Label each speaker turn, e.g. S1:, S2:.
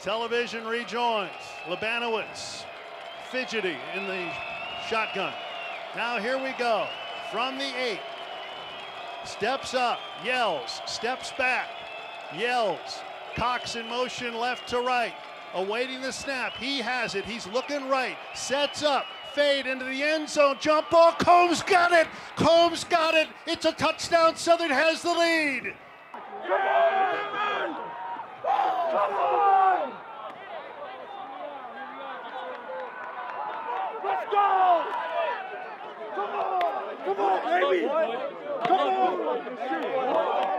S1: Television rejoins. Labanowitz, fidgety in the shotgun. Now here we go. From the 8. Steps up, yells, steps back, yells. Cox in motion left to right. Awaiting the snap. He has it. He's looking right. Sets up. Fade into the end zone. Jump ball. Combs got it. Combs got it. It's a touchdown. Southern has the lead.
S2: Come on! Come on! Let's go! Come on! Come on, baby! Come on!